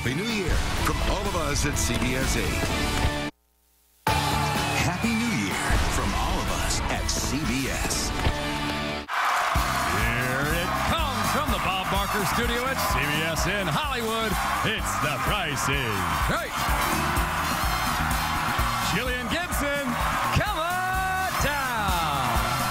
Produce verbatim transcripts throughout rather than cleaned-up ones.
Happy New Year from all of us at C B S eight. Happy New Year from all of us at C B S. Here it comes from the Bob Barker Studio at C B S in Hollywood. It's The Price is Right. Jillian Gibson, come on down.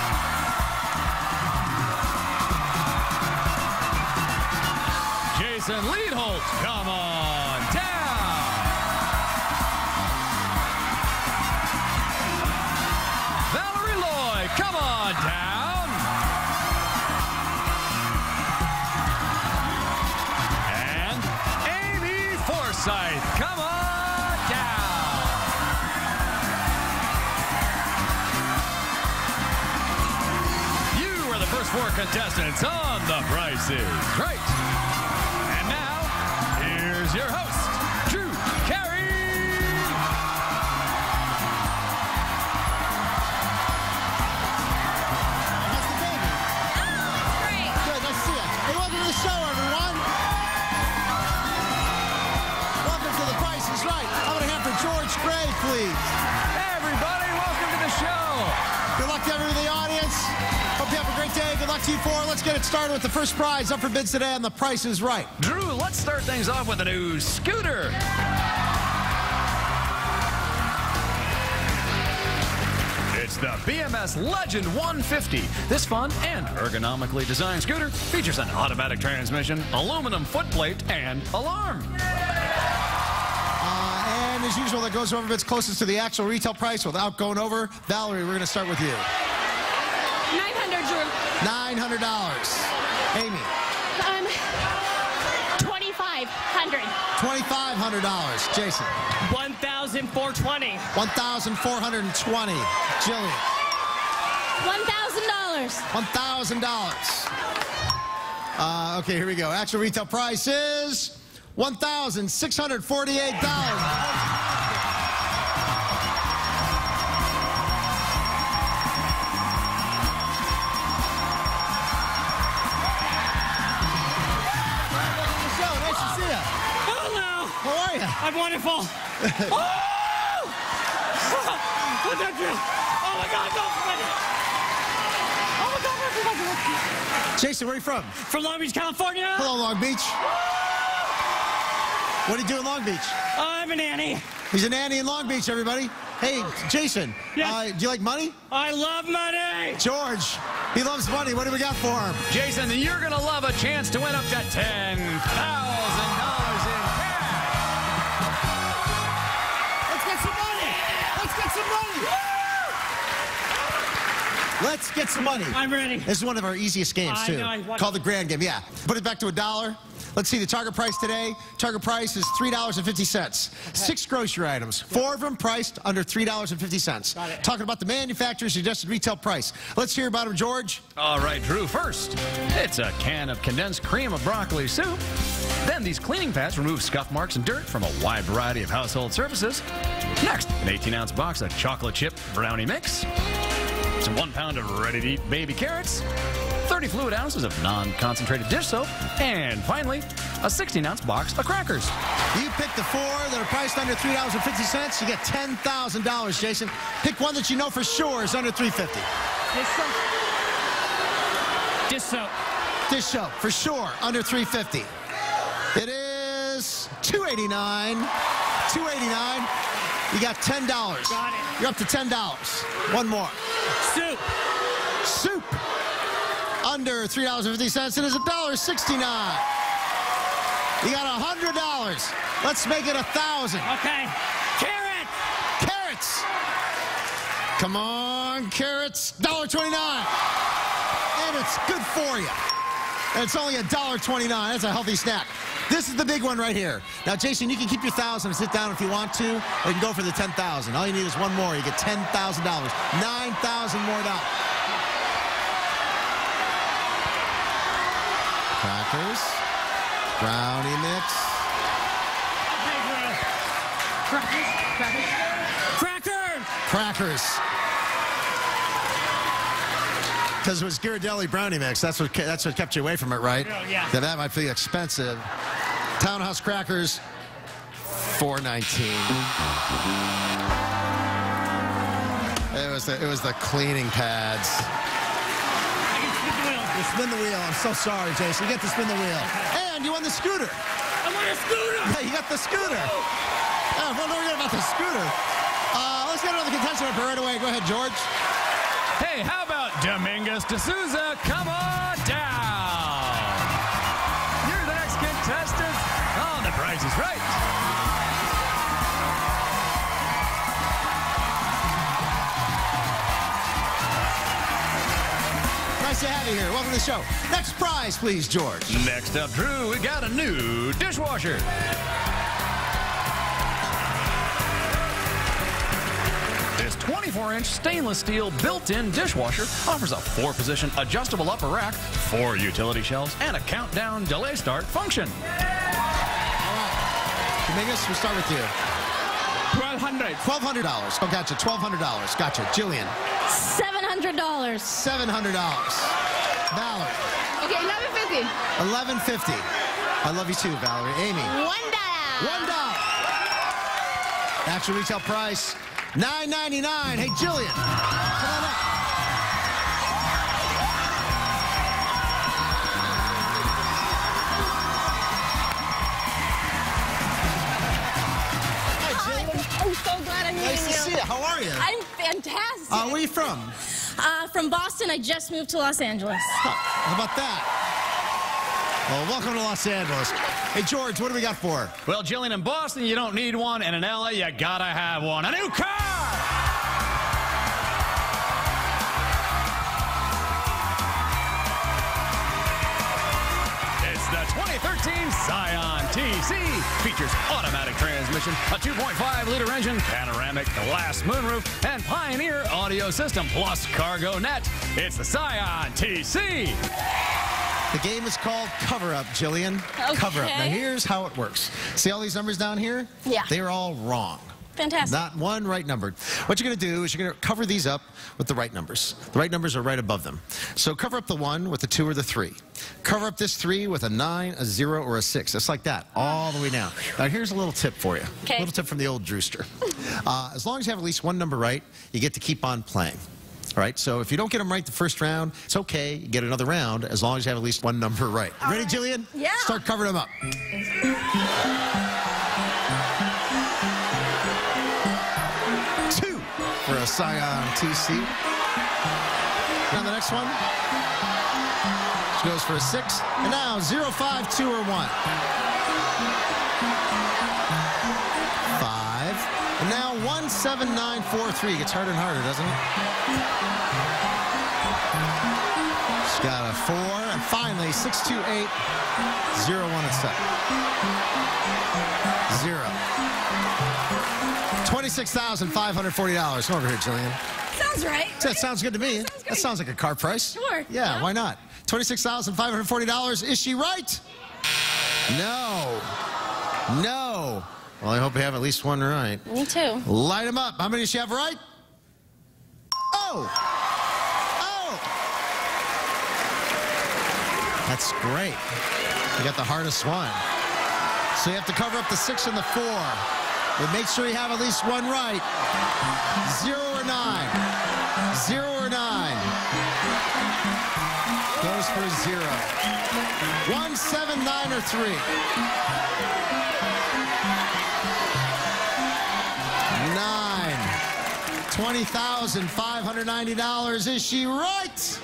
Jason Leitholt, come on down. Valerie Lloyd, come on down. And Amy Forsyth, come on down. You are the first four contestants on The Price is Right. And now, here's your host, Drew Carey. How's the baby? Oh, great. Good, nice to see you. Hey, welcome to the show, everyone. Welcome to The Price is Right. I'm going to have for George Gray, please. Hey, everybody, welcome to the show. Good luck to everyone in the audience. Hope you have a great day. Good luck to you four. Let's get it started with the first prize up for bids today on The Price is Right. Drew, let's start things off with a new scooter. It's the B M S Legend one fifty. This fun and ergonomically designed scooter features an automatic transmission, aluminum footplate, and alarm. Uh, and as usual, that goes over bids closest to the actual retail price without going over. Valerie, we're going to start with you. nine hundred, Drew. nine hundred dollars. Amy, Um, twenty-five hundred. twenty-five hundred dollars. Jason, one thousand four hundred twenty. one thousand four hundred twenty. Jillian, one thousand dollars. one thousand dollars. Uh, okay, here we go. Actual retail price is one thousand six hundred forty-eight dollars. Nice to see you. Hello. How are you? I'm wonderful. Oh! Look at you. Oh my God, no, everybody. Oh my God, everybody. Jason, where are you from? From Long Beach, California. Hello, Long Beach. What do you do in Long Beach? I'm a nanny. He's a nanny in Long Beach, everybody. Hey, Jason, Yes. uh, do you like money? I love money. George, he loves money. What do we got for him? Jason, you're going to love a chance to win up to ten thousand dollars in cash. Let's get some money. Let's get some money. Let's get some money. I'm ready. This is one of our easiest games, I too. know, I want- Called the Grand Game, yeah. Put it back to a dollar. Let's see the target price today. Target price is three dollars and fifty cents. Six grocery items. Four of them priced under three dollars and fifty cents. Got it. Talking about the manufacturer's suggested retail price. Let's hear about them, George. All right, Drew, first, it's a can of condensed cream of broccoli soup. Then these cleaning pads remove scuff marks and dirt from a wide variety of household surfaces. Next, an eighteen ounce box of chocolate chip brownie mix. Some one pound of ready-to-eat baby carrots. thirty fluid ounces of non-concentrated dish soap. And finally, a sixteen ounce box of crackers. You pick the four that are priced under three dollars and fifty cents. You get ten thousand dollars, Jason. Pick one that you know for sure is under three dollars and fifty cents. Dish soap. Dish soap, for sure, under three dollars and fifty cents. It is two dollars and eighty-nine cents. two dollars and eighty-nine cents. You got ten dollars. Got it. You're up to ten dollars. One more. Soup. Soup. Under three dollars and fifty cents. It is one dollar and sixty-nine cents. You got one hundred dollars. Let's make it one thousand dollars. Okay. Carrot. Carrots. Come on, carrots. one dollar and twenty-nine cents. And it's good for you. And it's only one dollar and twenty-nine cents. That's a healthy snack. This is the big one right here. Now, Jason, you can keep your one thousand dollars and sit down if you want to, or you can go for the ten thousand dollars. All you need is one more. You get ten thousand dollars. nine thousand dollars more dollars. Crackers. Brownie mix. Okay, Drew. Crackers. Crackers. Crackers. Crackers. Because it was Ghirardelli brownie mix. That's what that's what kept you away from it, right? Oh, yeah. Yeah, that might be expensive. Townhouse crackers, four nineteen. It was the, it was the cleaning pads. You spin the wheel. I'm so sorry, Jason. You get to spin the wheel. And you won the scooter. I want a scooter. Yeah, you got the scooter. Oh, well, don't forget about the scooter. Uh, let's get another contestant up here right away. Go ahead, George. Hey, how about Dominguez D'Souza? Come on down. You're the next contestant on The Price is Right. Nice to have you here. Welcome to the show. Next prize, please, George. Next up, Drew, we got a new dishwasher. This twenty-four inch stainless steel built-in dishwasher offers a four-position adjustable upper rack, four utility shelves, and a countdown delay start function. All right. Dominguez, we'll start with you. twelve hundred. twelve hundred dollars. Oh, gotcha. twelve hundred dollars. Gotcha. Jillian. seven hundred dollars. seven hundred dollars. Valerie. Okay, eleven fifty. eleven fifty. I love you too, Valerie. Amy. One dollar. One dollar. Actual retail price, nine ninety-nine. Hey, Jillian. Come on up. Hi, Jillian. I'm so glad I'm Nice meeting to you. see you. How are you? I'm fantastic. Uh, where are you from? Uh, from Boston, I just moved to Los Angeles. How about that? Well, welcome to Los Angeles. Hey, George, what do we got for? Well, Jillian, in Boston, you don't need one, and in L A, you gotta have one. A new car! It's the twenty thirteen Scion T C. Features automatic transmission, a two point five liter engine, panoramic glass moonroof, and Pioneer audio system, plus cargo net. It's the Scion T C. The game is called Cover Up, Jillian. Okay. Cover Up. Now, here's how it works. See all these numbers down here? Yeah. They're all wrong. Fantastic. Not one right numbered. What you're going to do is you're going to cover these up with the right numbers. The right numbers are right above them. So cover up the one with the two or the three. Cover up this three with a nine, a zero, or a six. Just like that, all the way down. Now, here's a little tip for you. Okay. A little tip from the old Drewster. Uh, as long as you have at least one number right, you get to keep on playing. All right, so if you don't get them right the first round, it's okay. You get another round as long as you have at least one number right. All Ready, right. Jillian? Yeah. Start covering them up. Two for a Scion T C. Now the next one. She goes for a six. And now zero, five, two, or one. Five. And now one, seven, nine, four, three. Gets harder and harder, doesn't it? She's got a four. And finally, six, two, eight, zero, one, and seven. Zero. twenty-six thousand five hundred forty dollars. Come over here, Jillian. Sounds right. That sounds good to me. Sounds That great. sounds like a car price. Sure. Yeah, Yeah. why not? twenty-six thousand five hundred forty dollars. Is she right? No. No. Well, I hope you have at least one right. Me too. Light them up. How many does she have right? Oh. Oh. That's great. You got the hardest one. So you have to cover up the six and the four. But make sure you have at least one right. Zero or nine. Zero or nine. Goes for zero. One, seven, nine, or three. Nine. twenty thousand five hundred ninety dollars. Is she right?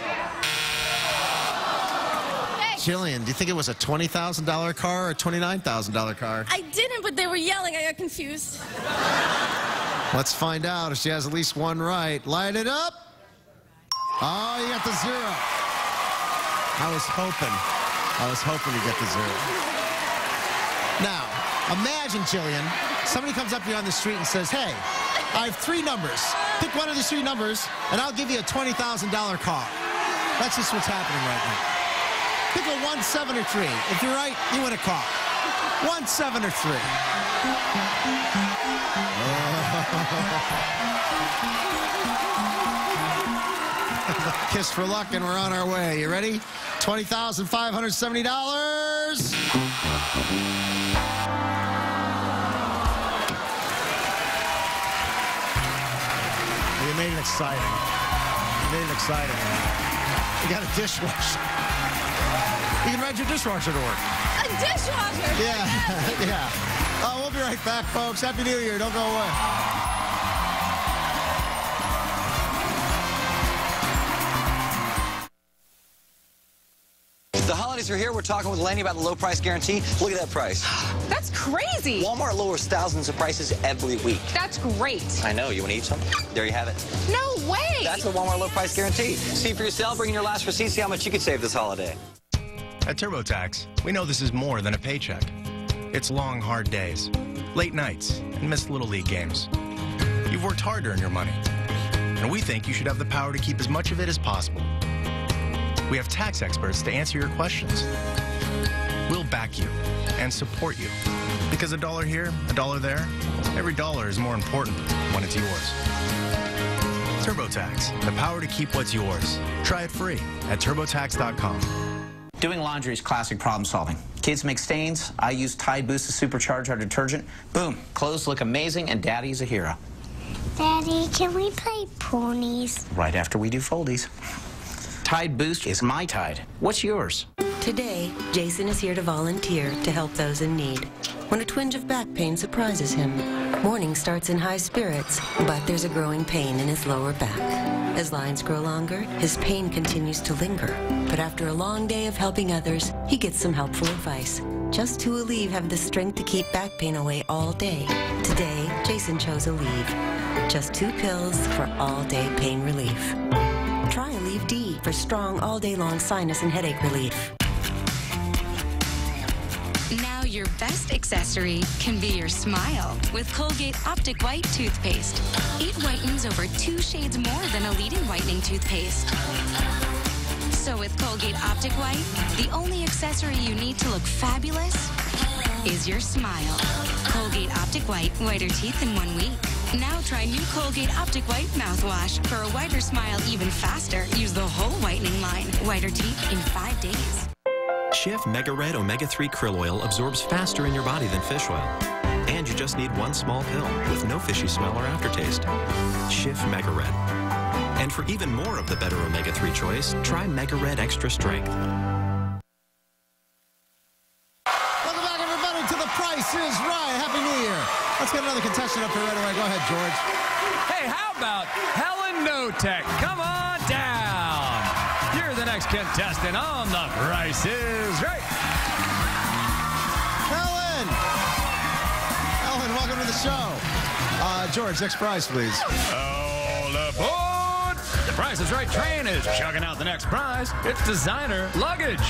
Jillian, do you think it was a twenty thousand dollar car or a twenty-nine thousand dollar car? I didn't, but they were yelling. I got confused. Let's find out if she has at least one right. Light it up. Oh, you got the zero. I was hoping. I was hoping to get the zero. Now, imagine, Jillian, somebody comes up to you on the street and says, hey, I have three numbers. Pick one of these three numbers, and I'll give you a twenty thousand dollar car. That's just what's happening right now. Pick a one, seven, or three. If you're right, you win a car. One, seven, or three. Kiss for luck, and we're on our way. You ready? twenty thousand five hundred seventy dollars. it exciting. You made it exciting. You got a dishwasher. You can ride your dishwasher to work. A dishwasher. Yeah, yeah. Uh, we'll be right back, folks. Happy New Year. Don't go away. The holidays are here. We're talking with Lenny about the low price guarantee. Look at that price. That's crazy. Walmart lowers thousands of prices every week. That's great. I know. You want to eat some? There you have it. No way. That's the Walmart low price guarantee. See for yourself. Bring in your last receipt. See how much you could save this holiday. At TurboTax, we know this is more than a paycheck. It's long, hard days, late nights, and missed Little League games. You've worked hard to earn your money, and we think you should have the power to keep as much of it as possible. We have tax experts to answer your questions. We'll back you and support you, because a dollar here, a dollar there, every dollar is more important when it's yours. TurboTax, the power to keep what's yours. Try it free at turbotax dot com. Doing laundry is classic problem solving. Kids make stains. I use Tide Boost to supercharge our detergent. Boom, clothes look amazing, and Daddy's a hero. Daddy, can we play ponies? Right after we do foldies. Tide Boost is my Tide. What's yours? Today, Jason is here to volunteer to help those in need. When a twinge of back pain surprises him, morning starts in high spirits, but there's a growing pain in his lower back. As lines grow longer, his pain continues to linger. But after a long day of helping others, he gets some helpful advice. Just two Aleve have the strength to keep back pain away all day. Today, Jason chose Aleve. Just two pills for all-day pain relief. Try Aleve D for strong all-day-long sinus and headache relief. Now your best accessory can be your smile with Colgate Optic White toothpaste. It whitens over two shades more than a leading whitening toothpaste. So with Colgate Optic White, the only accessory you need to look fabulous is your smile. Colgate Optic White, whiter teeth in one week. Now try new Colgate Optic White mouthwash. For a whiter smile even faster, use the whole whitening line. Whiter teeth in five days. Schiff Mega Red Omega three Krill Oil absorbs faster in your body than fish oil. And you just need one small pill with no fishy smell or aftertaste. Schiff Mega Red. And for even more of the better Omega three choice, try Mega Red Extra Strength. Welcome back, everybody, to The Price is Right. Happy New Year. Let's get another contestant up here right away. Go ahead, George. Hey, how about Helen Notek? Come on down. You're the next contestant on The Price is Right. Helen. Helen, welcome to the show. Uh, George, next prize, please. All aboard. The Price is Right train is chugging out the next prize. It's designer luggage.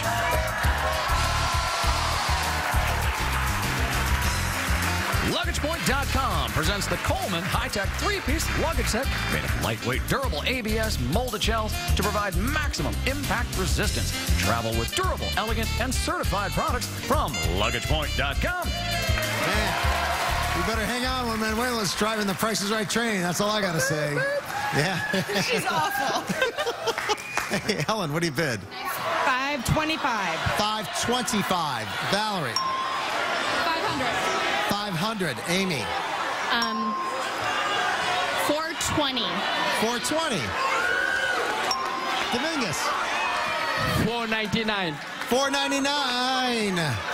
Luggage Point dot com presents the Coleman high-tech three-piece luggage set made of lightweight, durable A B S molded shells to provide maximum impact resistance. Travel with durable, elegant, and certified products from Luggage Point dot com. Man, you better hang on when Manuela's driving the Price is Right train. That's all I got to say. Yeah. She's awful. Hey, Helen, what do you bid? five twenty-five. five twenty-five. Valerie. five hundred. five hundred. Amy. Um, four twenty. four twenty. Dominguez. four ninety-nine. four ninety-nine.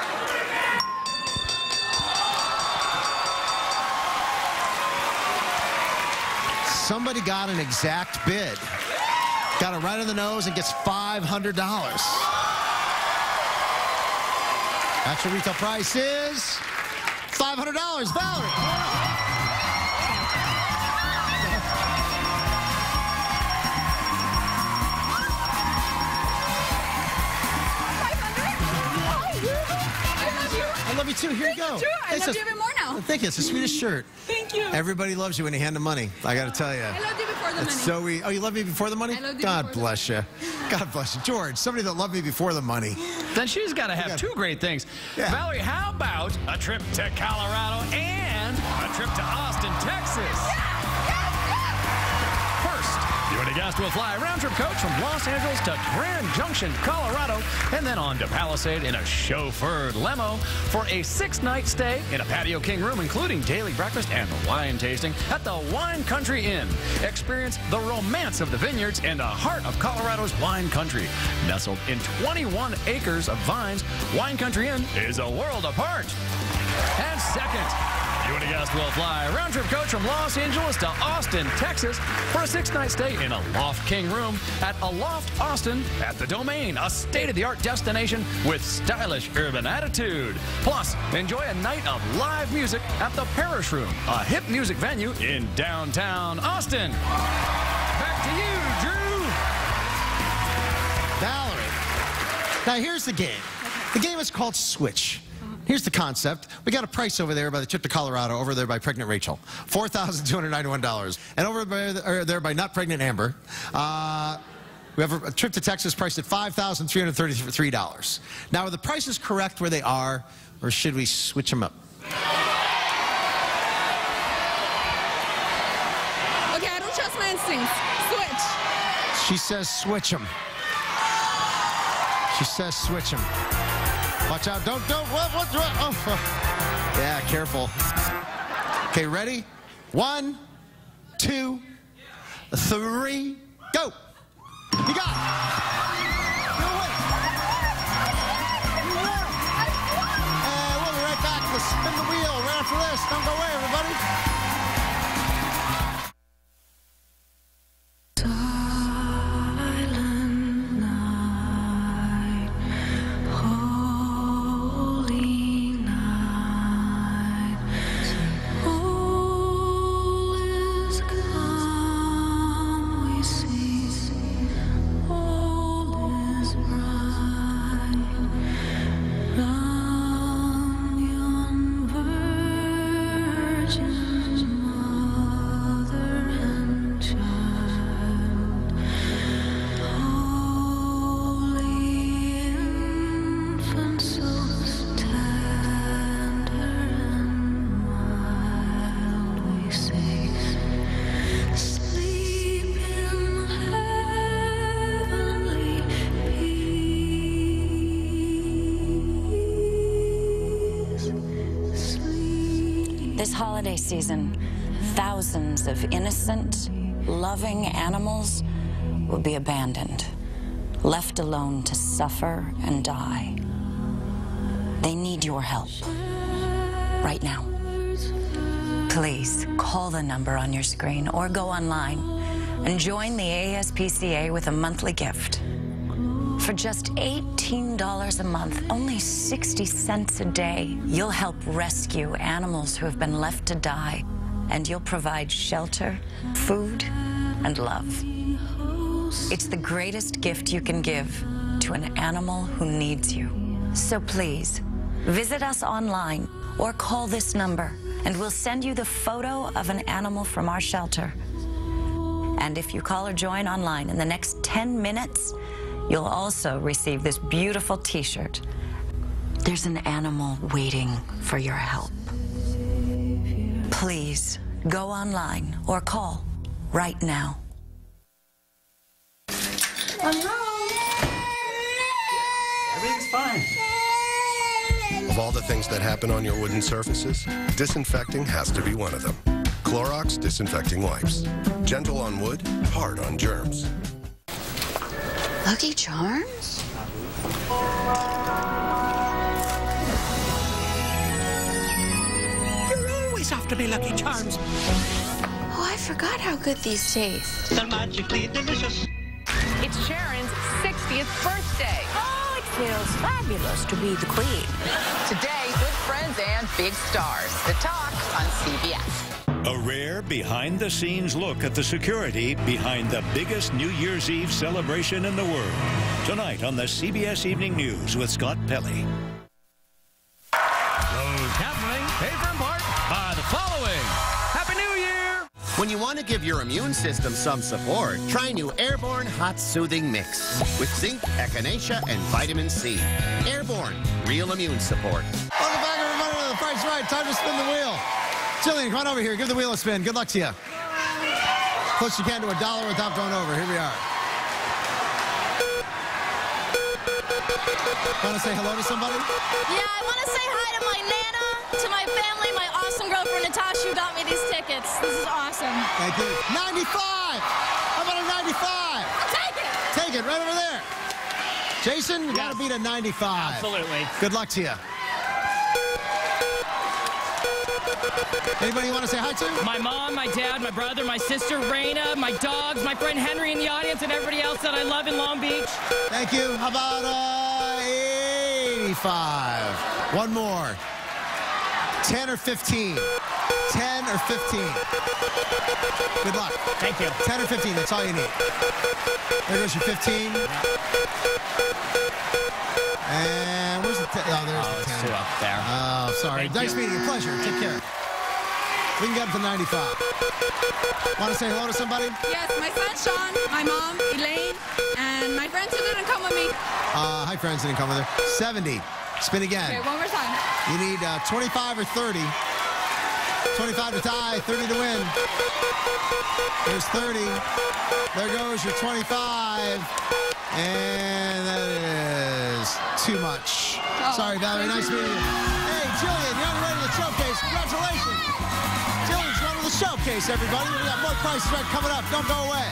Somebody got an exact bid. Got it right on the nose and gets five hundred dollars. Actual retail price is five hundred dollars. Valerie. I love you too. Here you go. Too. I It's love a- you even more now. Thank you. It's the sweetest shirt. Thank you. Everybody loves you when you hand them money. I got to tell you. I loved you before the It's money. so e- Oh, you love me before the money? I loved you God before the bless you. God bless you. George, somebody that loved me before the money. Then she's got to have gotta- two great things. Yeah. Valerie, how about a trip to Colorado and a trip to Austin, Texas? First, you want to Guest will fly a round-trip coach from Los Angeles to Grand Junction, Colorado, and then on to Palisade in a chauffeured limo for a six-night stay in a Patio King room, including daily breakfast and wine tasting at the Wine Country Inn. Experience the romance of the vineyards and the heart of Colorado's wine country. Nestled in twenty-one acres of vines, Wine Country Inn is a world apart. And second, You and a Guest will fly a round-trip coach from Los Angeles to Austin, Texas for a six-night stay in a Loft King room at Aloft Austin at the Domain, a state-of-the-art destination with stylish urban attitude. Plus, enjoy a night of live music at the Parish Room, a hip music venue in downtown Austin. Back to you, Drew. Valerie. Now, here's the game. The game is called Switch. Here's the concept. We got a price over there by the trip to Colorado, over there by Pregnant Rachel, four thousand two hundred ninety-one dollars. And over there by Not Pregnant Amber, uh, we have a trip to Texas priced at five thousand three hundred thirty-three dollars. Now, are the prices correct where they are, or should we switch them up? Okay, I don't trust my instincts. Switch. She says switch them. She says switch them. Watch out. Don't, don't, what, what, what? Oh, oh. Yeah, careful. Okay, ready? One, two, three, go. You got it. You're winning. You win. And we'll be right back to spin the wheel right after this. Don't go away, everybody. This holiday season, thousands of innocent, loving animals will be abandoned, left alone to suffer and die. They need your help right now. Please call the number on your screen or go online and join the A S P C A with a monthly gift. For just eighteen dollars a month, only sixty cents a day, you'll help rescue animals who have been left to die, and you'll provide shelter, food, and love. It's the greatest gift you can give to an animal who needs you. So please, visit us online or call this number, and we'll send you the photo of an animal from our shelter. And if you call or join online in the next ten minutes, you'll also receive this beautiful t-shirt. There's an animal waiting for your help. Please go online or call right now. Everything's fine. Of all the things that happen on your wooden surfaces, disinfecting has to be one of them. Clorox Disinfecting Wipes. Gentle on wood, hard on germs. Lucky Charms? You're always after me, Lucky Charms. Oh, I forgot how good these taste. They're magically delicious. It's Sharon's sixtieth birthday. Oh, it feels fabulous to be the queen. Today, good friends and big stars. The Talk on C B S. A rare behind-the-scenes look at the security behind the biggest New Year's Eve celebration in the world. Tonight on the C B S Evening News with Scott Pelley. Closed captioning paid for in part by the following. Happy New Year! When you want to give your immune system some support, try new Airborne Hot Soothing Mix with zinc, echinacea, and vitamin C. Airborne, real immune support. Welcome back, everybody, to The Price Right. Time to spin the wheel. Jillian, come on over here. Give the wheel a spin. Good luck to you. Close you can to a dollar without going over. Here we are. Want to say hello to somebody? Yeah, I want to say hi to my Nana, to my family, my awesome girlfriend Natasha who got me these tickets. This is awesome. Thank you. ninety-five! How about a ninety-five? I'll take it! Take it, right over there. Jason, you yes. got to beat a ninety-five. Absolutely. Good luck to you. Anybody you want to say hi to? My mom, my dad, my brother, my sister, Raina, my dogs, my friend Henry in the audience, and everybody else that I love in Long Beach. Thank you. How about uh, eighty-five? One more. ten or fifteen? ten or fifteen? Good luck. Thank you. ten or fifteen, that's all you need. There goes your fifteen. And where's the ten? Oh, there's oh, the ten. Two up there. Oh, sorry. Thank nice you. meeting you. Pleasure. Take care. We can get up to ninety-five. Want to say hello to somebody? Yes, my son Sean, my mom Elaine, and my friends who didn't come with me. Uh, hi, friends didn't come with her. seventy. Spin again. Okay, one more time. You need uh, twenty-five or thirty. twenty-five to tie, thirty to win. There's thirty. There goes your twenty-five. And that is too much. Oh. Sorry, Valerie. Nice meeting you. Hey, Jillian, you're on the way to the showcase. Congratulations. Jillian's going to the showcase, everybody. We got more Price is Right coming up. Don't go away.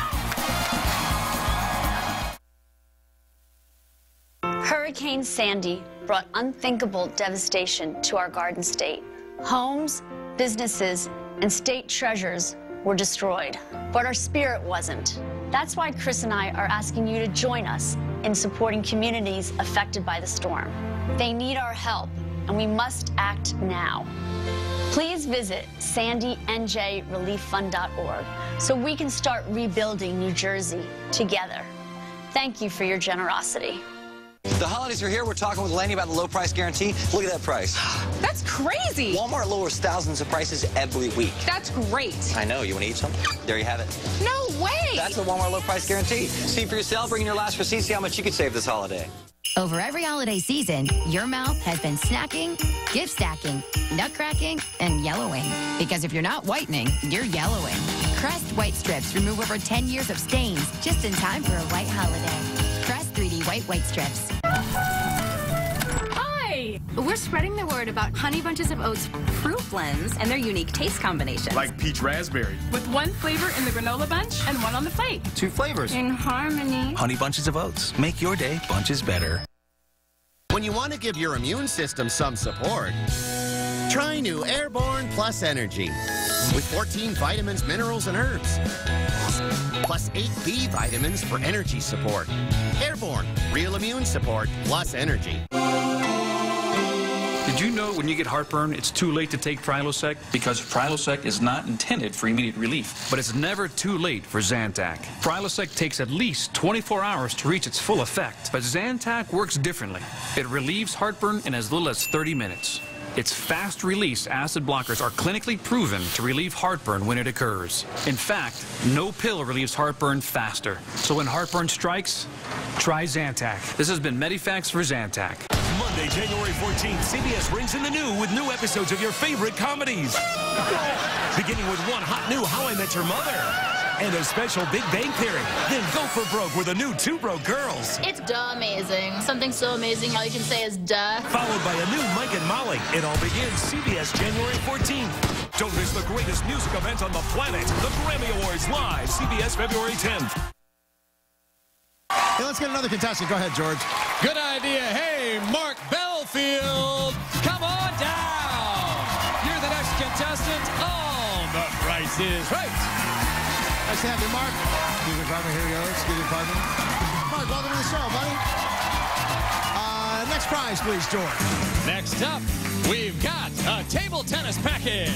Hurricane Sandy brought unthinkable devastation to our Garden State. Homes, businesses, and state treasures were destroyed, but our spirit wasn't. That's why Chris and I are asking you to join us in supporting communities affected by the storm. They need our help, and we must act now. Please visit sandy n j relief fund dot org so we can start rebuilding New Jersey together. Thank you for your generosity. The holidays are here. We're talking with Lenny about the low price guarantee. Look at that price. That's crazy. Walmart lowers thousands of prices every week. That's great. I know. You want to eat something? There you have it. No way. That's the Walmart low price guarantee. See for yourself. Bring in your last receipt. See how much you could save this holiday. Over every holiday season, your mouth has been snacking, gift stacking, nut cracking, and yellowing. Because if you're not whitening, you're yellowing. Crest White Strips remove over ten years of stains just in time for a white holiday. Crest three D White White Strips. Hi! We're spreading the word about Honey Bunches of Oats fruit blends and their unique taste combinations. Like peach raspberry. With one flavor in the granola bunch and one on the plate. Two flavors. In harmony. Honey Bunches of Oats. Make your day bunches better. When you want to give your immune system some support, try new Airborne Plus Energy with fourteen vitamins, minerals, and herbs. Plus eight B vitamins for energy support. Airborne, real immune support plus energy. Did you know when you get heartburn, it's too late to take Prilosec? Because Prilosec is not intended for immediate relief. But it's never too late for Zantac. Prilosec takes at least twenty-four hours to reach its full effect. But Zantac works differently. It relieves heartburn in as little as thirty minutes. Its fast-release acid blockers are clinically proven to relieve heartburn when it occurs. In fact, no pill relieves heartburn faster. So when heartburn strikes, try Zantac. This has been Medifax for Zantac. Monday, January fourteenth, C B S rings in the new with new episodes of your favorite comedies. Beginning with one hot new How I Met Your Mother. And a special Big Bang Theory. Then go for broke with a new Two Broke Girls. It's duh amazing. Something so amazing all you can say is duh. Followed by a new Mike and Molly. It all begins C B S January fourteenth. Don't miss the greatest music event on the planet. The Grammy Awards live, C B S February tenth. Hey, let's get another contestant. Go ahead, George. Good idea. Hey, Mark Belfield, come on down. You're the next contestant on The Price is Right. Nice to have you, Mark. Excuse me, partner. Here we go. Excuse me, partner. Mark, welcome to the show, buddy. Uh, next prize, please, George. Next up, we've got a table tennis package.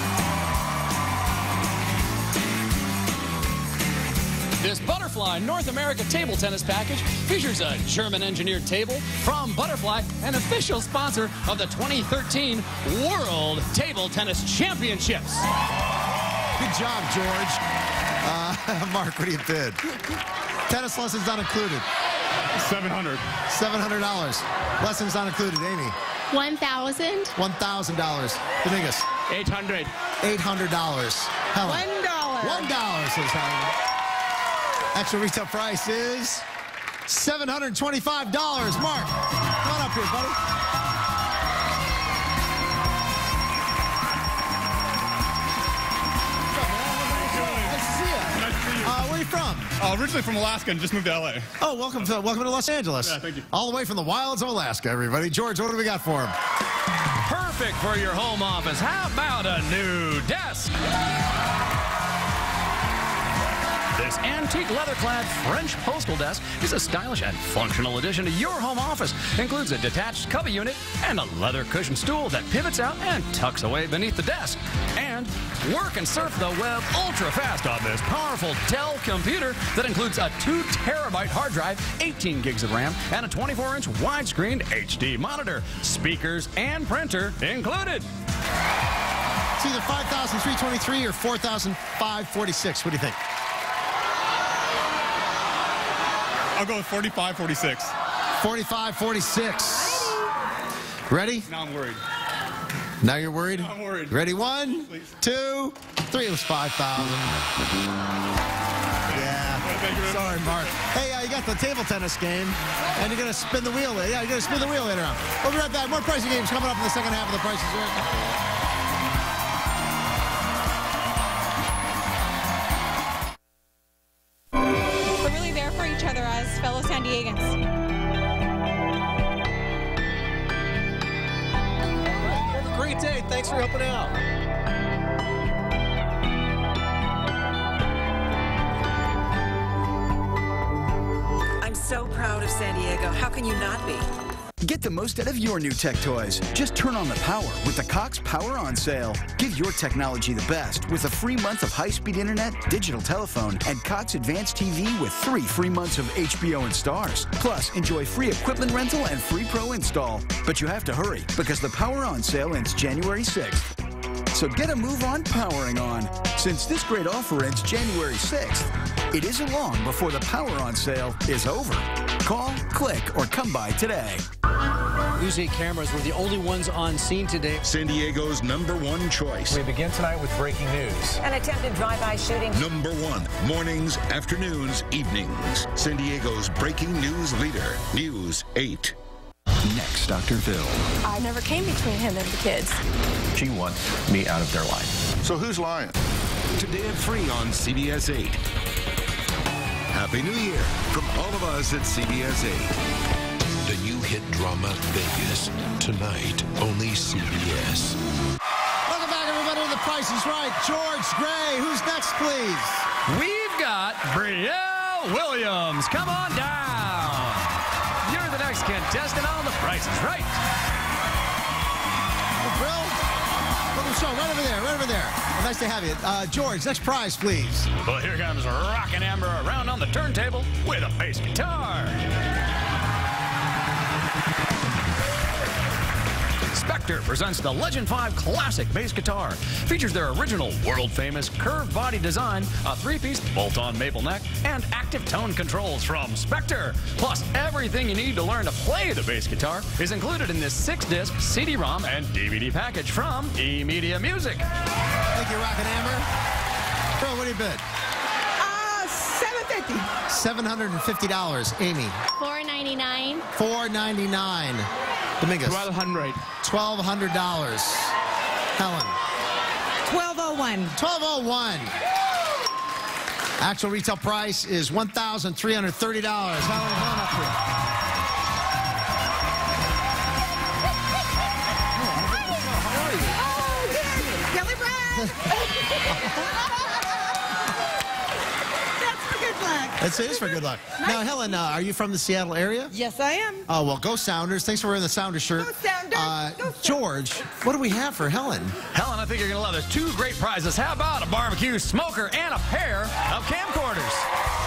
This Butterfly North America table tennis package features a German-engineered table from Butterfly, an official sponsor of the twenty thirteen World Table Tennis Championships. Good job, George. Uh, Mark, what do you bid? Tennis lessons not included. seven hundred dollars. seven hundred dollars. Lessons not included. Amy? one thousand. one thousand dollars. Dominguez? eight hundred. eight hundred dollars. Helen? One dollar. One dollar, says Helen. Actual retail price is seven hundred twenty-five dollars. Mark, come on up here, buddy. Nice to see you. Nice to see you. Uh, where are you from? Uh, originally from Alaska and just moved to L A. Oh, welcome to welcome to Los Angeles. Yeah, thank you. All the way from the wilds of Alaska, everybody. George, what do we got for him? Perfect for your home office. How about a new desk? This antique leather-clad French postal desk is a stylish and functional addition to your home office. Includes a detached cubby unit and a leather cushion stool that pivots out and tucks away beneath the desk. And work and surf the web ultra-fast on this powerful Dell computer that includes a two terabyte hard drive, eighteen gigs of RAM, and a twenty-four inch widescreen H D monitor. Speakers and printer included. It's either five thousand three hundred twenty-three or four thousand five hundred forty-six. What do you think? I'll go with forty-five forty-six. forty-five forty-six. Ready? Now I'm worried. Now you're worried? I'm worried. Ready? One, Please. two, three. It was five thousand. Yeah. Sorry, Mark. Hey, uh, you got the table tennis game, and you're going to spin the wheel. Yeah, you're going to spin the wheel later on. We'll be right back. More pricing games coming up in the second half of the Price is Right. Fellow San Diegans. Have a great day. Thanks for helping out. I'm so proud of San Diego. How can you not be? Get the most out of your new tech toys. Just turn on the power with the Cox Power On sale. Give your technology the best with a free month of high-speed internet, digital telephone, and Cox Advanced T V with three free months of H B O and Stars. Plus, enjoy free equipment rental and free pro install. But you have to hurry because the Power On sale ends January sixth. So get a move on powering on. Since this great offer ends January sixth, it isn't long before the Power On sale is over. Call, click, or come by today. News eight cameras were the only ones on scene today. San Diego's number one choice. We begin tonight with breaking news. An attempted drive-by shooting. Number one, mornings, afternoons, evenings. San Diego's breaking news leader, News eight. Next, Doctor Phil. I never came between him and the kids. She wants me out of their life. So who's lying? Today at three on C B S eight. Happy New Year from all of us at C B S eight. The new hit drama Vegas. Tonight, only C B S. Welcome back, everybody, to The Price is Right. George Gray, who's next, please? We've got Brielle Williams. Come on down. You're the next contestant on The Price is Right. Well, Brill, welcome to the show. Right over there, right over there. Well, nice to have you. Uh, George, next prize, please. Well, here comes Rockin' Amber around on the turntable with a bass guitar. Spectre presents the Legend five Classic Bass Guitar. Features their original world-famous curved body design, a three-piece bolt-on maple neck, and active tone controls from Spectre. Plus, everything you need to learn to play the bass guitar is included in this six-disc C D ROM and D V D package from eMedia Music. Thank you, Rockin' Amber. Bro, what do you bid? Uh, seven fifty. seven hundred fifty dollars. Amy. four ninety-nine. four ninety-nine. Dominguez. twelve hundred. twelve hundred dollars. Helen. twelve oh one. twelve oh one. Actual retail price is one thousand three hundred thirty dollars. Helen, come on up here. How are you? Oh, good. Jelly bread. That's for good luck. That's it is for good luck. Now, Helen, uh, are you from the Seattle area? Yes, I am. Oh, well, go Sounders. Thanks for wearing the Sounders shirt. Go Sounders. Uh, Go Sounders. George, what do we have for Helen? Helen, I think you're going to love this. Two great prizes. How about a barbecue smoker and a pair of camcorders?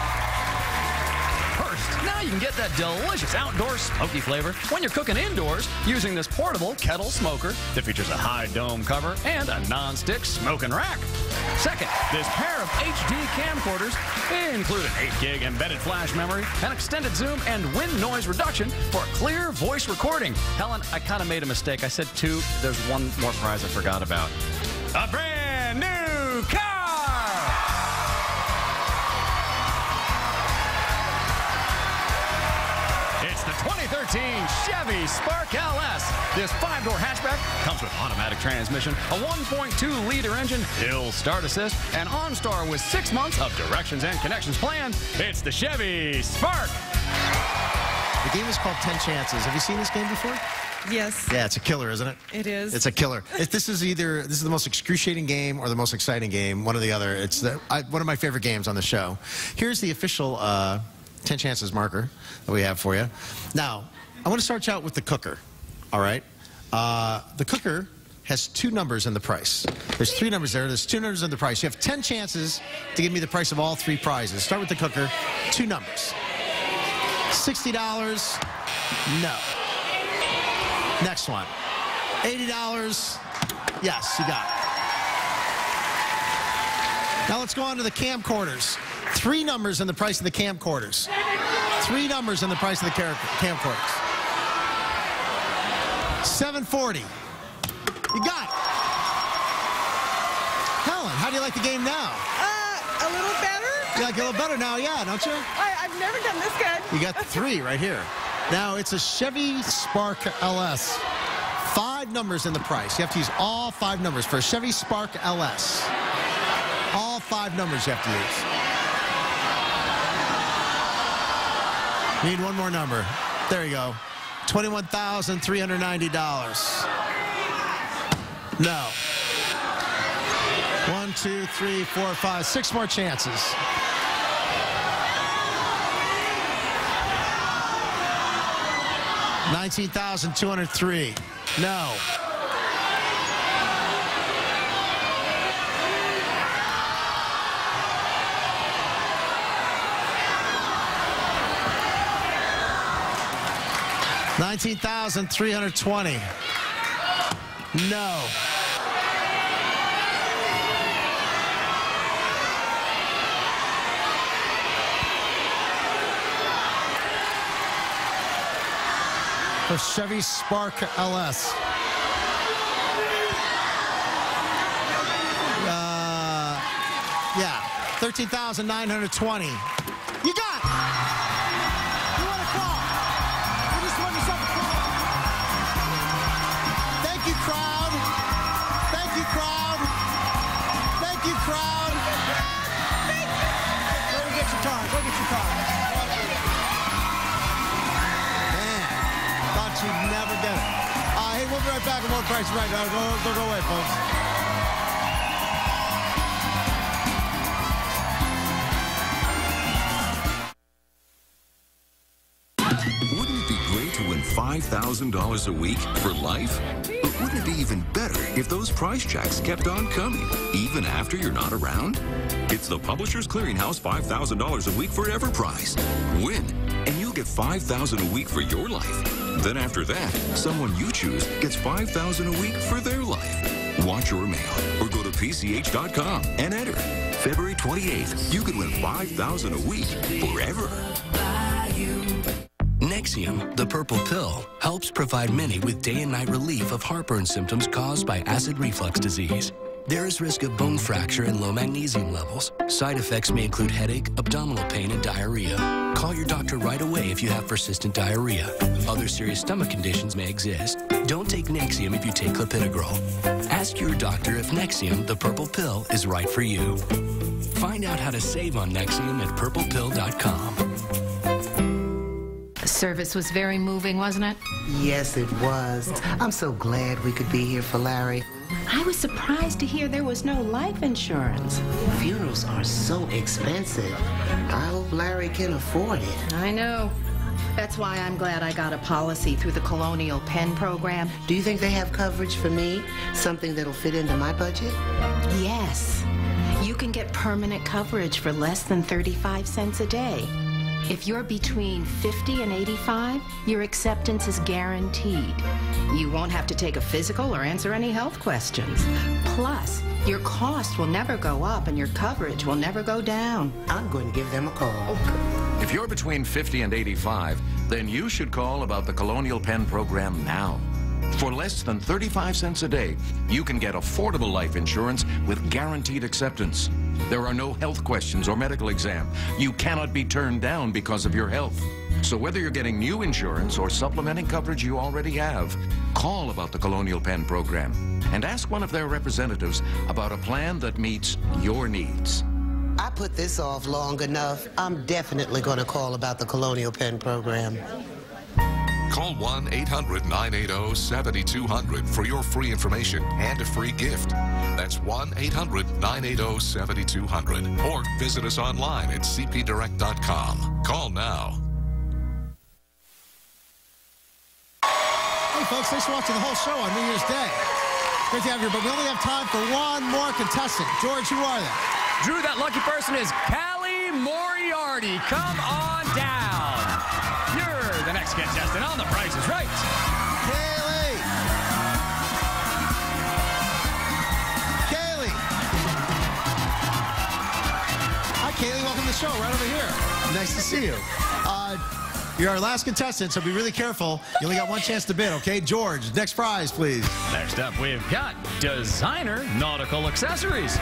First, now you can get that delicious outdoor smoky flavor when you're cooking indoors using this portable kettle smoker that features a high dome cover and a non-stick smoking rack. Second, this pair of H D camcorders include an eight gig embedded flash memory, an extended zoom, and wind noise reduction for clear voice recording. Helen, I kind of made a mistake. I said two. There's one more prize I forgot about. A brand new car! twenty thirteen Chevy Spark L S. This five-door hatchback comes with automatic transmission, a one point two liter engine, hill start assist, and OnStar with six months of directions and connections planned. It's the Chevy Spark. The game is called ten chances. Have you seen this game before? Yes. Yeah, it's a killer, isn't it? It is. It's a killer. If this is either this is the most excruciating game or the most exciting game, one or the other. It's the, I, one of my favorite games on the show. Here's the official uh, ten chances marker that we have for you. Now, I want to start you out with the cooker. All right. Uh, the cooker has two numbers in the price. There's three numbers there. There's two numbers in the price. You have ten chances to give me the price of all three prizes. Start with the cooker. Two numbers. sixty dollars. No. Next one. eighty dollars. Yes, you got it. Now let's go on to the camcorders. Three numbers in the price of the camcorders. Three numbers in the price of the camcorders. seven forty. You got it. Helen, how do you like the game now? Uh, a little better. You like it a little better now, yeah, don't you? I, I've never done this good. You got three right here. Now, it's a Chevy Spark L S. Five numbers in the price. You have to use all five numbers for a Chevy Spark L S. All five numbers you have to use. Need one more number. There you go. twenty-one thousand three hundred ninety dollars. No. One, two, three, four, five, six more chances. nineteen thousand two hundred three. No. nineteen thousand three hundred twenty. No. For Chevy Spark L S. Uh, yeah, thirteen thousand nine hundred twenty. You got it. You want a call? You just won yourself a call. Thank you, crowd. Thank you, crowd. Thank you, crowd. Go get your car. Go get your car. You'd never get it. Uh, hey, we'll be right back with more Price Right. Uh, go, go, go away, folks. Wouldn't it be great to win five thousand dollars a week for life? But wouldn't it be even better if those price checks kept on coming, even after you're not around? It's the Publishers Clearinghouse five thousand dollars a week forever prize. Win, and you'll get five thousand dollars a week for your life. Then after that, someone you choose gets five thousand dollars a week for their life. Watch your mail or go to P C H dot com and enter. February twenty-eighth, you could win five thousand dollars a week forever. Nexium, the purple pill, helps provide many with day and night relief of heartburn symptoms caused by acid reflux disease. There is risk of bone fracture and low magnesium levels. Side effects may include headache, abdominal pain, and diarrhea. Call your doctor right away if you have persistent diarrhea. Other serious stomach conditions may exist. Don't take Nexium if you take clopidogrel. Ask your doctor if Nexium, the purple pill, is right for you. Find out how to save on Nexium at purple pill dot com. The service was very moving, wasn't it? Yes, it was. I'm so glad we could be here for Larry. I was surprised to hear there was no life insurance. Funerals are so expensive. I hope Larry can afford it. I know. That's why I'm glad I got a policy through the Colonial Penn program. Do you think they have coverage for me? Something that'll fit into my budget? Yes. You can get permanent coverage for less than thirty-five cents a day. If you're between fifty and eighty-five, your acceptance is guaranteed. You won't have to take a physical or answer any health questions. Plus, your cost will never go up and your coverage will never go down. I'm going to give them a call. If you're between fifty and eighty-five, then you should call about the Colonial Penn program now. For less than thirty-five cents a day, you can get affordable life insurance with guaranteed acceptance. There are no health questions or medical exam. You cannot be turned down because of your health. So whether you're getting new insurance or supplementing coverage you already have, call about the Colonial Penn program and ask one of their representatives about a plan that meets your needs. I put this off long enough. I'm definitely going to call about the Colonial Penn program. Call one eight hundred nine eight zero seven two zero zero for your free information and a free gift. That's one eight hundred nine eight zero seven two zero zero. Or visit us online at c p direct dot com. Call now. Hey, folks, thanks for watching the whole show on New Year's Day. Great to have you, but we only have time for one more contestant. George, who are they? Drew, that lucky person is Callie Moriarty. Come on down. You're the next contestant on The Price is Right. Kaylee. Kaylee. Hi, Kaylee. Welcome to the show. Right over here. Nice to see you. Uh, you're our last contestant, so be really careful. You only got one chance to bid, okay? George, next prize, please. Next up, we've got designer nautical accessories.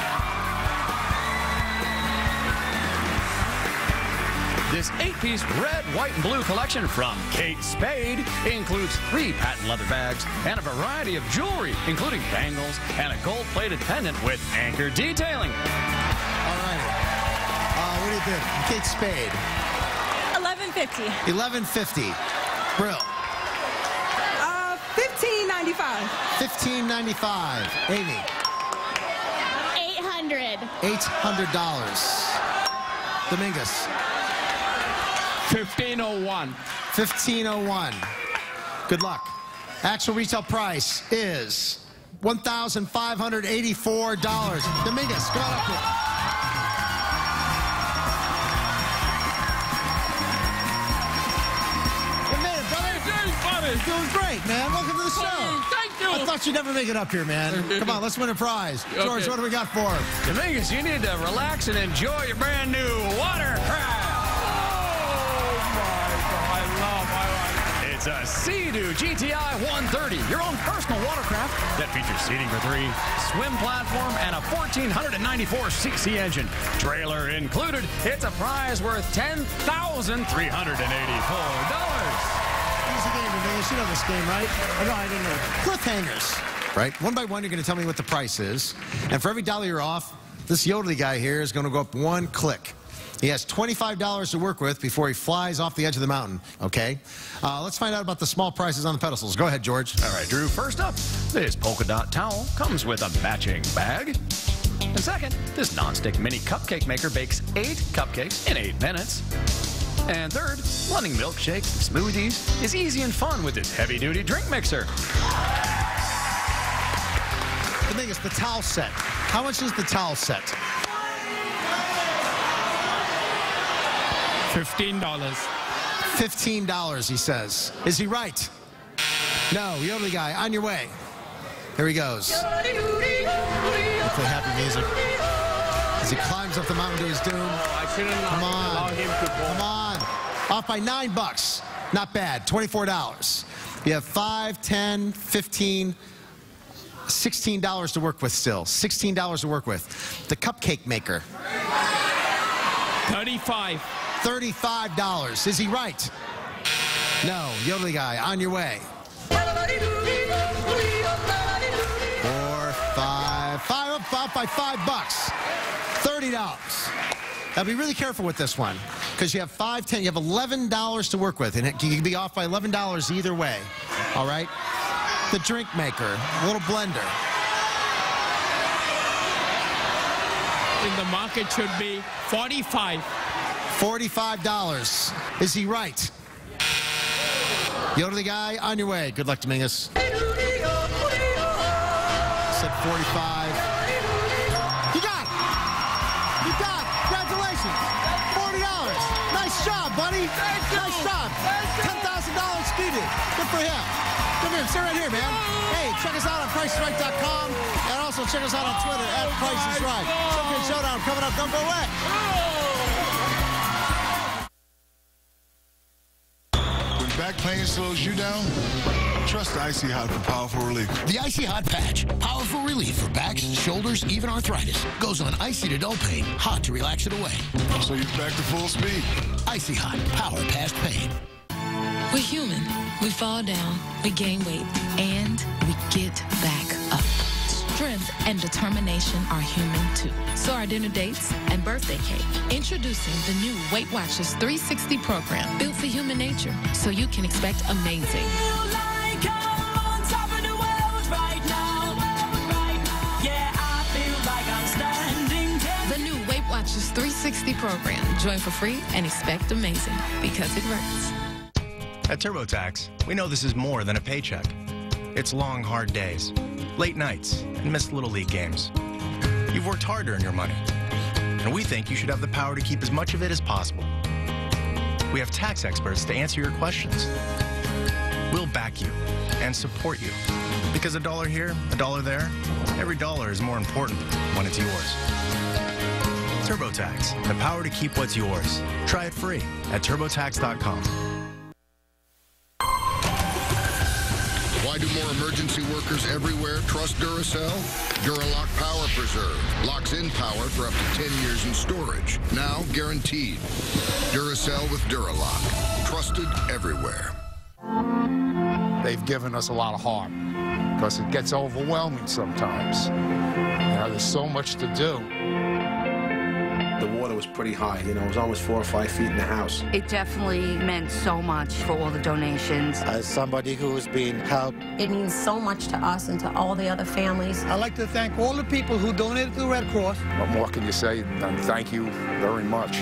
This eight-piece red, white, and blue collection from Kate Spade includes three patent leather bags and a variety of jewelry, including bangles and a gold-plated pendant with anchor detailing. All right. Uh, what do you bid? Kate Spade. eleven fifty. eleven fifty. Brill. Uh, fifteen ninety-five. fifteen ninety-five. Amy. eight hundred. eight hundred dollars. Dominguez. fifteen oh one. fifteen oh one. Good luck. Actual retail price is one thousand five hundred eighty-four dollars. Dominguez, come on up here. Good minute, brother. You're doing great, man. Welcome to the show. Thank you. I thought you'd never make it up here, man. Come on, let's win a prize. George, Okay. what do we got for him? Dominguez, you need to relax and enjoy your brand new watercraft. It's a Sea-Doo G T I one thirty, your own personal watercraft that features seating for three, swim platform, and a one four nine four c c engine. Trailer included. It's a prize worth ten thousand three hundred eighty-four dollars. Easy game, Dominguez. You know this game, right? Oh, no, I didn't know. Cliffhangers. Right? One by one, you're going to tell me what the price is. And for every dollar you're off, this Yodely guy here is going to go up one click. He has twenty-five dollars to work with before he flies off the edge of the mountain, okay? Uh, let's find out about the small prices on the pedestals. Go ahead, George. All right, Drew, first up, this polka dot towel comes with a matching bag. And second, this nonstick mini cupcake maker bakes eight cupcakes in eight minutes. And third, blending milkshakes and smoothies is easy and fun with this heavy-duty drink mixer. The thing is the towel set. How much is the towel set? fifteen dollars. fifteen dollars, he says. Is he right? No, Yodely guy, on your way. Here he goes. We'll play happy music as he climbs up the mountain to his doom. I shouldn't Come allow on. him to go. Come on. Off by nine bucks. Not bad. twenty-four dollars. You have five, ten, fifteen, sixteen dollars to work with still. sixteen dollars to work with. The cupcake maker. thirty-five. thirty-five dollars. Is he right? No. Yodely guy, on your way. Four, five, five up, up by five bucks. thirty dollars. Now be really careful with this one because you have five, ten, you have eleven dollars to work with, and it, you can be off by eleven dollars either way. All right? The drink maker, a little blender. In the market should be forty-five. forty-five dollars. Is he right? Yodely guy, on your way. Good luck, Dominguez. Said forty-five. You got it. You got it. Congratulations. forty dollars. Nice job, buddy. Nice job. ten thousand dollars speeded. Good for him. Come here. Sit right here, man. Hey, check us out on price is right dot com and also check us out on Twitter at Price is Right. Champion Showdown coming up. Don't go away. When back pain slows you down, Trust Icy Hot for powerful relief. The Icy Hot Patch. Powerful relief for backs, shoulders, even arthritis. Goes on icy to dull pain, hot to relax it away. So you're back to full speed. Icy Hot. Power past pain. We're human. We fall down, we gain weight, and we get back up. Strength and determination are human too. So are dinner dates and birthday cake. Introducing the new Weight Watchers three sixty program, built for human nature, so you can expect amazing. The new Weight Watchers three sixty program. Join for free and expect amazing, because it works. At TurboTax, we know this is more than a paycheck. It's long, hard days, late nights, and missed Little League games. You've worked hard to earn your money, and we think you should have the power to keep as much of it as possible. We have tax experts to answer your questions. We'll back you and support you, because a dollar here, a dollar there, every dollar is more important when it's yours. TurboTax, the power to keep what's yours. Try it free at turbo tax dot com. Why do more emergency workers everywhere trust Duracell? Duralock Power Preserve locks in power for up to ten years in storage. Now guaranteed. Duracell with Duralock. Trusted everywhere. They've given us a lot of heart because it gets overwhelming sometimes. You know, there's so much to do. The water was pretty high, you know, it was almost four or five feet in the house. It definitely meant so much for all the donations. As somebody who's been helped, it means so much to us and to all the other families. I'd like to thank all the people who donated to the Red Cross. What more can you say than thank you very much?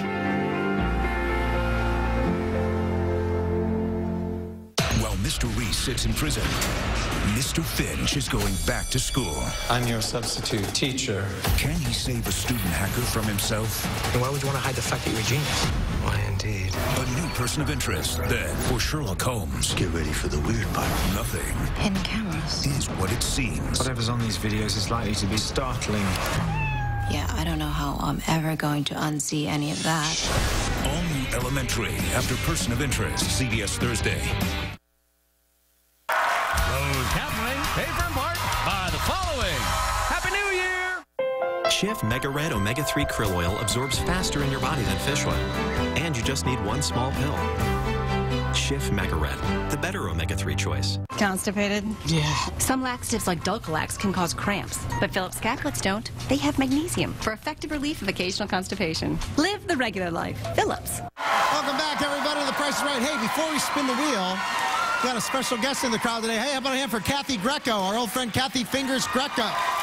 While Mister Reese sits in prison, Mister Finch is going back to school. I'm your substitute teacher. Can he save a student hacker from himself? And why would you want to hide the fact that you're a genius? Why, indeed. A new person of interest. Then, for Sherlock Holmes, get ready for the weird part. Nothing hidden cameras is what it seems. Whatever's on these videos is likely to be startling. Yeah, I don't know how I'm ever going to unsee any of that. All new Elementary after Person of Interest. C B S Thursday. Paid for in part by the following. Happy New Year! Schiff Mega Red Omega three Krill Oil absorbs faster in your body than fish oil. And you just need one small pill. Schiff Mega Red, the better omega three choice. Constipated? Yeah. Some laxatives like Dulcolax can cause cramps, but Phillips Caplets don't. They have magnesium for effective relief of occasional constipation. Live the regular life. Phillips. Welcome back, everybody, to The Price is Right. Hey, before we spin the wheel, we got a special guest in the crowd today. Hey, how about a hand for Kathy Greco, our old friend Kathy Fingers Greco.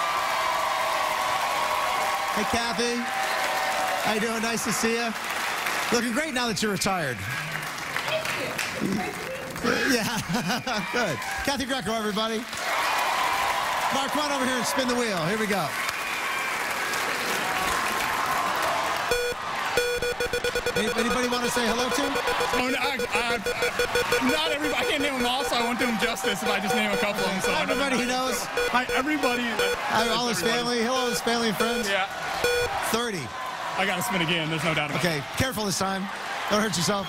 Hey, Kathy. How you doing? Nice to see you. Looking great now that you're retired. Yeah, good. Kathy Greco, everybody. Mark, come on over here and spin the wheel. Here we go. Anybody want to say hello to? Oh, no, I, I, not everybody. I can't name them all, so I won't do them justice if I just name a couple of them. So everybody he knows. Hi, everybody. Hi, all his family. Hello, his family and friends. Yeah. thirty. I got to spin again. There's no doubt about okay, it. Okay, careful this time. Don't hurt yourself.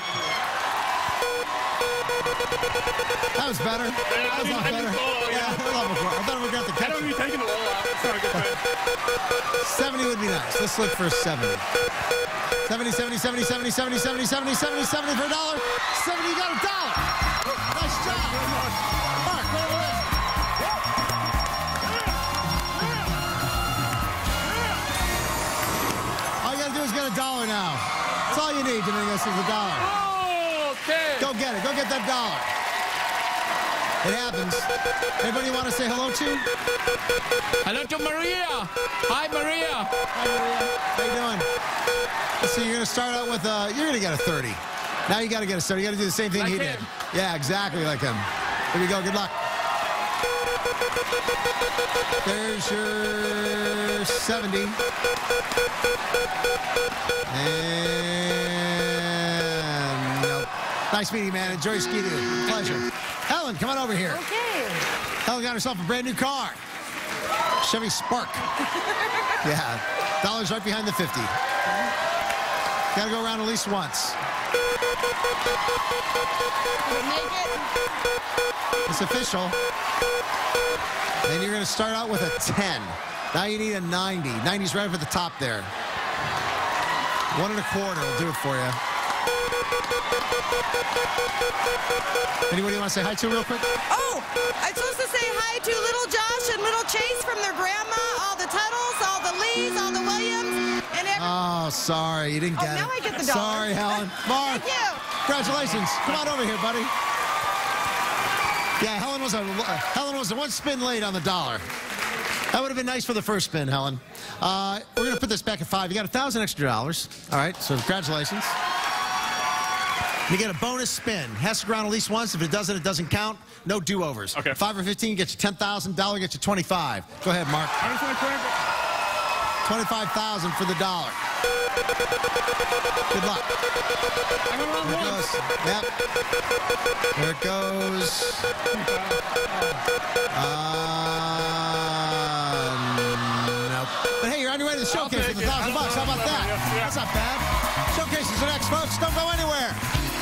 That was better. Yeah, that was a lot better. Low, yeah, yeah, I love it. I thought we were going to catch I don't be taking the low out. That's not a good thing. seventy would be nice. Let's look for seventy. seventy, seventy, seventy, seventy, seventy, seventy, seventy, seventy, seventy for a dollar. seventy, you got a dollar. Nice job. Mark, right over there. All you got to do is get a dollar now. That's all you need to make this is a dollar. Okay. Go get it. Go get that dollar. It happens. Anybody want to say hello to? Hello to Maria. Hi, Maria. Hi, Maria. How you doing? So you're going to start out with, uh, you're going to get a thirty. Now you got to get a thirty. You got to do the same thing like he him. did. Yeah, exactly like him. Here we go. Good luck. There's your seventy. And nope. Nice meeting you, man. Enjoy skiing. Pleasure. Helen, come on over here. Okay. Helen got herself a brand new car. Chevy Spark. Yeah. Dollars right behind the fifty. Got to go around at least once. Did it make it? It's official. And you're going to start out with a ten. Now you need a ninety. ninety's right up at the top there. One and a quarter will do it for you. Anybody want to say hi to real quick? Oh, I'm supposed to say hi to little Josh and little Chase from their grandma, all the Tuttles, all the Lees, all the Williams, and every... Oh, sorry. You didn't oh, get now it. I get the dollar. Sorry, Helen. Mark. Thank you. Congratulations. Come on over here, buddy. Yeah, Helen was a uh, Helen was a one spin late on the dollar. That would have been nice for the first spin, Helen. Uh, we're going to put this back at five. You got a thousand extra dollars. All right, so congratulations. You get a bonus spin. Has to go around at least once. If it doesn't, it doesn't count. No do-overs. Okay. Five or fifteen gets you ten thousand. Dollar gets you twenty-five. Go ahead, Mark. Twenty-five thousand for the dollar. Good luck. There it goes. Yep. There it goes. Uh, nope. But hey, you're on your way to the showcase with a thousand bucks. How about that? That's not bad. Showcase is the next, folks. Don't go anywhere.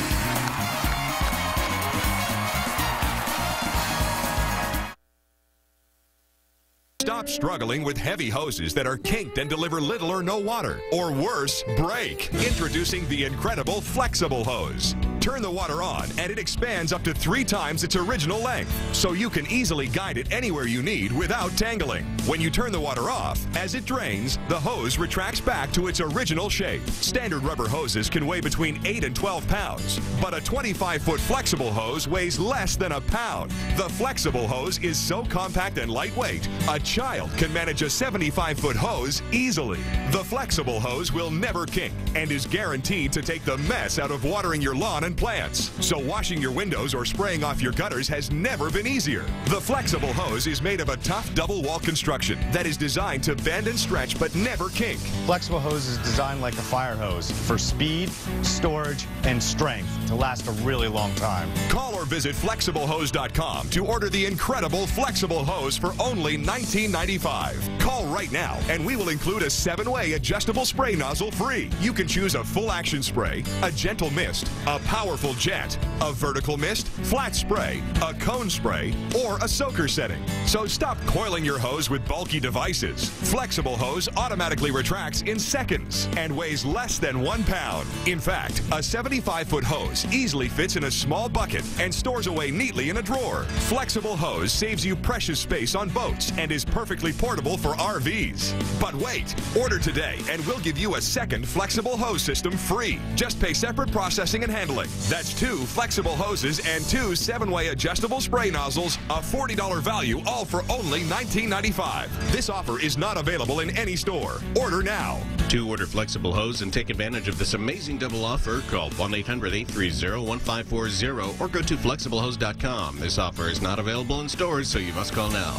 Stop struggling with heavy hoses that are kinked and deliver little or no water. Or worse, break. Introducing the incredible Flexible Hose. Turn the water on and it expands up to three times its original length, so you can easily guide it anywhere you need without tangling. When you turn the water off, as it drains, the hose retracts back to its original shape. Standard rubber hoses can weigh between eight and twelve pounds, but a twenty-five foot flexible hose weighs less than a pound. The Flexible Hose is so compact and lightweight, a child can manage a seventy-five foot hose easily. The Flexible Hose will never kink and is guaranteed to take the mess out of watering your lawn and plants. So washing your windows or spraying off your gutters has never been easier. The Flexible Hose is made of a tough double wall construction that is designed to bend and stretch but never kink. Flexible Hose is designed like a fire hose for speed, storage, and strength to last a really long time. Call or visit flexible hose dot com to order the incredible Flexible Hose for only nineteen ninety-five. Call right now and we will include a seven-way adjustable spray nozzle free. You can choose a full action spray, a gentle mist, a powerful jet, a vertical mist, flat spray, a cone spray, or a soaker setting. So stop coiling your hose with bulky devices. Flexible Hose automatically retracts in seconds and weighs less than one pound. In fact, a seventy-five foot hose easily fits in a small bucket and stores away neatly in a drawer. Flexible Hose saves you precious space on boats and is perfectly portable for R Vs. But wait, order today and we'll give you a second Flexible Hose system free. Just pay separate processing and handling. That's two Flexible Hoses and two seven-way adjustable spray nozzles, a forty dollar value, all for only nineteen ninety-five. This offer is not available in any store. Order now. To order Flexible Hose and take advantage of this amazing double offer, call one eight hundred, eight three zero, one five four zero or go to flexible hose dot com. This offer is not available in stores, so you must call now.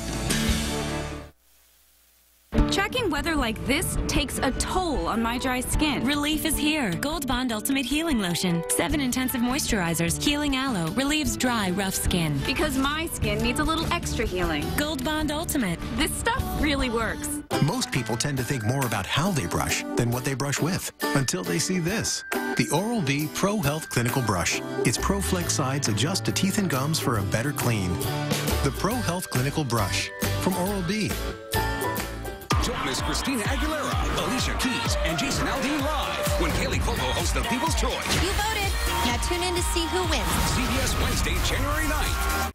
Tracking weather like this takes a toll on my dry skin. Relief is here. Gold Bond Ultimate Healing Lotion. Seven intensive moisturizers. Healing aloe relieves dry, rough skin. Because my skin needs a little extra healing. Gold Bond Ultimate. This stuff really works. Most people tend to think more about how they brush than what they brush with, until they see this. The Oral-B Pro Health Clinical Brush. Its ProFlex sides adjust to teeth and gums for a better clean. The Pro Health Clinical Brush from Oral-B. Join us, Christina Aguilera, Alicia Keys, and Jason Aldean live when Kaylee Cuoco hosts the People's Choice. You voted. Now tune in to see who wins. C B S Wednesday, January ninth.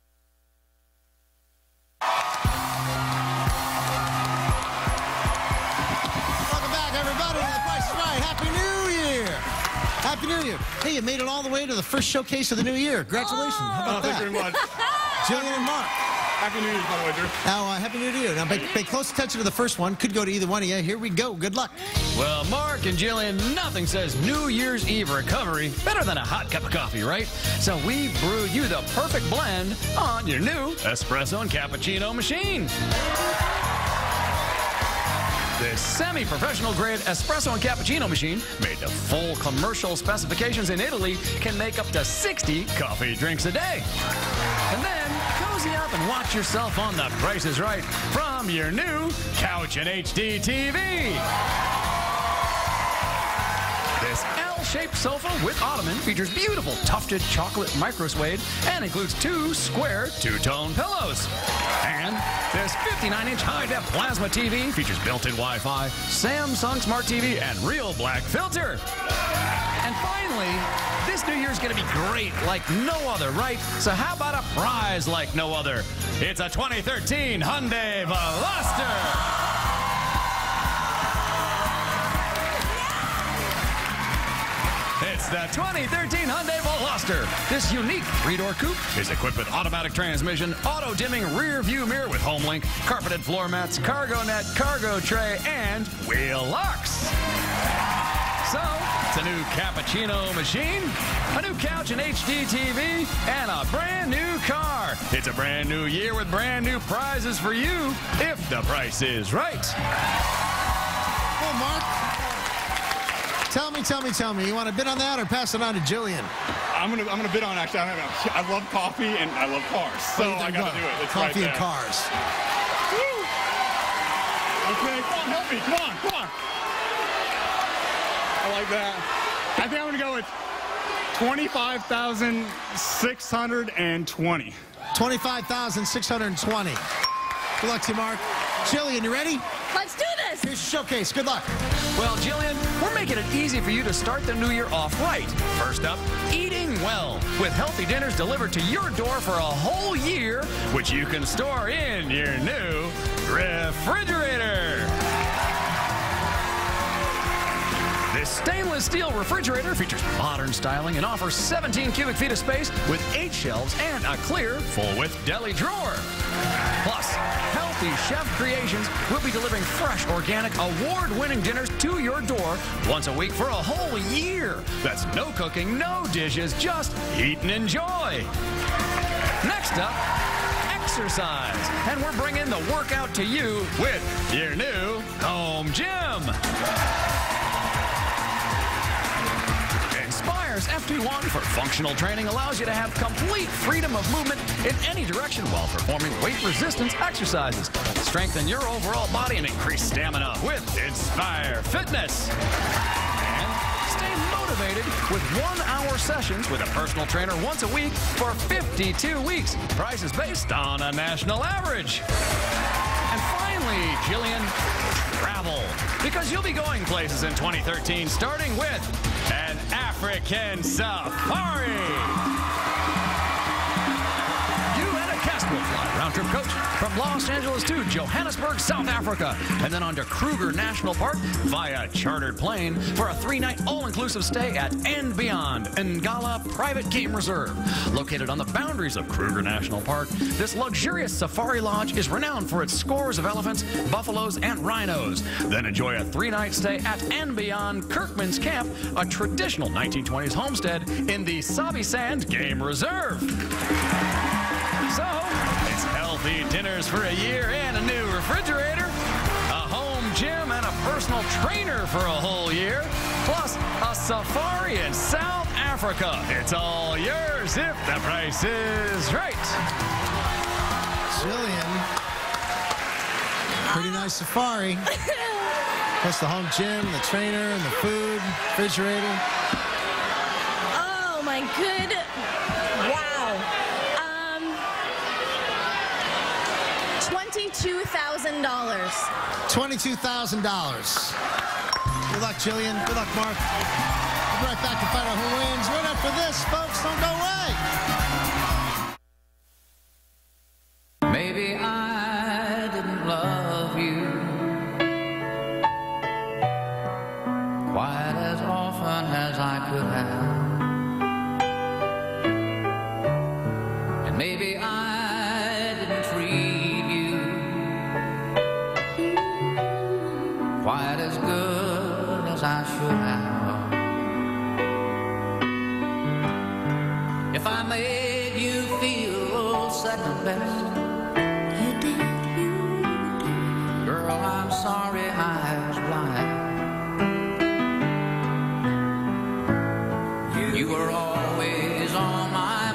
Welcome back, everybody, to The Price is Right. Happy New Year. Happy New Year. Hey, you made it all the way to the first showcase of the new year. Congratulations. Oh. How about Oh, that? thank you very much. Jillian and Mark. Happy New Year, by the way, Drew. Now, uh, Happy New Year to you. Now, pay, pay close attention to the first one. Could go to either one of you. Here we go. Good luck. Well, Mark and Jillian, nothing says New Year's Eve recovery better than a hot cup of coffee, right? So we brewed you the perfect blend on your new espresso and cappuccino machine. This semi-professional grade espresso and cappuccino machine, made to full commercial specifications in Italy, can make up to sixty coffee drinks a day. And then cozy up and watch yourself on The Price is Right from your new Couch and H D T V. This L L-shaped sofa with ottoman features beautiful tufted chocolate micro suede and includes two square two-tone pillows. And this fifty-nine inch high-def plasma T V features built-in Wi-Fi, Samsung Smart T V, and real black filter. And finally, this New Year's going to be great like no other, right? So how about a prize like no other? It's a twenty thirteen Hyundai Veloster. It's the twenty thirteen Hyundai Veloster. This unique three-door coupe is equipped with automatic transmission, auto-dimming rear-view mirror with HomeLink, carpeted floor mats, cargo net, cargo tray, and wheel locks. So, it's a new cappuccino machine, a new couch and H D T V, and a brand new car. It's a brand new year with brand new prizes for you if the price is right. Well, Mark, tell me, tell me, tell me. You want to bid on that or pass it on to Jillian? I'm gonna, I'm gonna bid on actually. I, don't know. I love coffee and I love cars, so well, I gotta go. do it. It's coffee right and cars. Woo. Okay, come on, help me. Come on, come on. I like that. I think I'm gonna go with twenty-five thousand six hundred twenty. twenty-five thousand six hundred twenty. Good luck to you, Mark. Jillian, you ready? Let's do this. Here's your showcase. Good luck. Well, Jillian, we're making it easy for you to start the new year off right. First up, eating well, with healthy dinners delivered to your door for a whole year, which you can store in your new refrigerator. This stainless steel refrigerator features modern styling and offers seventeen cubic feet of space with eight shelves and a clear full-width deli drawer. Plus, Healthy Chef Creations will be delivering fresh, organic, award-winning dinners to your door once a week for a whole year. That's no cooking, no dishes, just eat and enjoy. Next up, exercise. And we're bringing the workout to you with your new home gym. Inspire's F two one for functional training allows you to have complete freedom of movement in any direction while performing weight resistance exercises. Strengthen your overall body and increase stamina with Inspire Fitness. And stay motivated with one-hour sessions with a personal trainer once a week for fifty-two weeks. Price is based on a national average. And finally, Jillian, travel. Because you'll be going places in twenty thirteen, starting with an African safari. You and a guest will fly round-trip coach from Los Angeles to Johannesburg, South Africa, and then on to Kruger National Park via chartered plane for a three-night all-inclusive stay at and Beyond Ngala Private Game Reserve. Located on the boundaries of Kruger National Park, this luxurious safari lodge is renowned for its scores of elephants, buffaloes, and rhinos. Then enjoy a three-night stay at and Beyond Kirkman's Camp, a traditional nineteen twenties homestead in the Sabi Sand Game Reserve. So, it's healthy dinners for a year and a new refrigerator, a home gym and a personal trainer for a whole year, plus a safari in South Africa. It's all yours if the price is right. Jillian, pretty nice safari. Plus the home gym, the trainer, and the food, refrigerator. Oh, my good. Wow. Um, twenty-two thousand dollars. twenty-two thousand dollars. Good luck, Jillian. Good luck, Mark. We'll be right back to find out who wins. Right after this, folks. Don't go away. Maybe I didn't love you quite as often as I could have. And maybe I didn't treat you quite as good as I should have. If I made you feel second best, girl, I'm sorry I was blind. You were always on my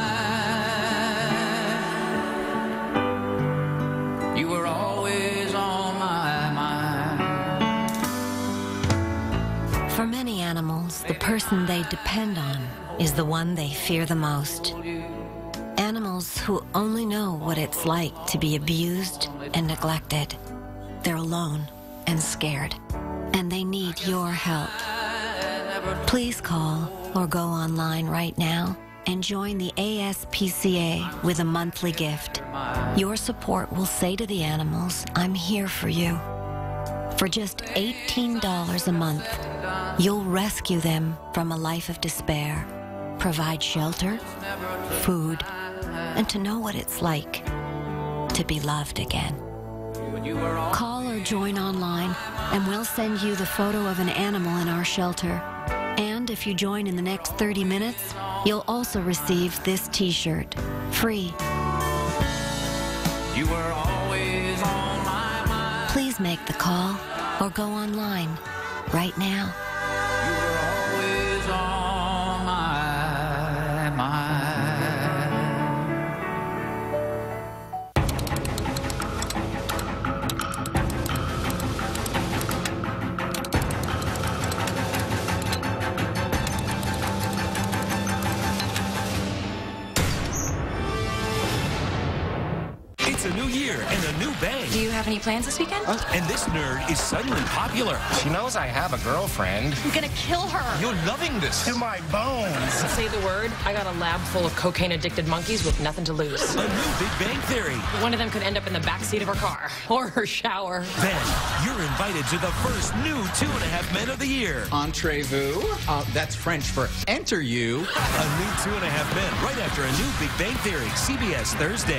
mind. You were always on my mind. For many animals, the person they depend on is the one they fear the most. Animals who only know what it's like to be abused and neglected. They're alone and scared, and they need your help. Please call or go online right now and join the A S P C A with a monthly gift. Your support will say to the animals, I'm here for you. For just eighteen dollars a month, you'll rescue them from a life of despair, provide shelter, food, and to know what it's like to be loved again. Call or join online, and we'll send you the photo of an animal in our shelter. And if you join in the next thirty minutes, you'll also receive this t-shirt, free. You were always on my mind. Please make the call or go online right now. You were always on my mind. It's a new year and a new bang. Do you have any plans this weekend? And this nerd is suddenly popular. She knows I have a girlfriend. I'm gonna kill her. You're loving this. To my bones. Say the word, I got a lab full of cocaine-addicted monkeys with nothing to lose. A new Big Bang Theory. One of them could end up in the backseat of her car. Or her shower. Then, you're invited to the first new Two and a Half Men of the year. Entrez-vous? Uh, that's French for enter you. A new Two and a Half Men right after a new Big Bang Theory. C B S Thursday.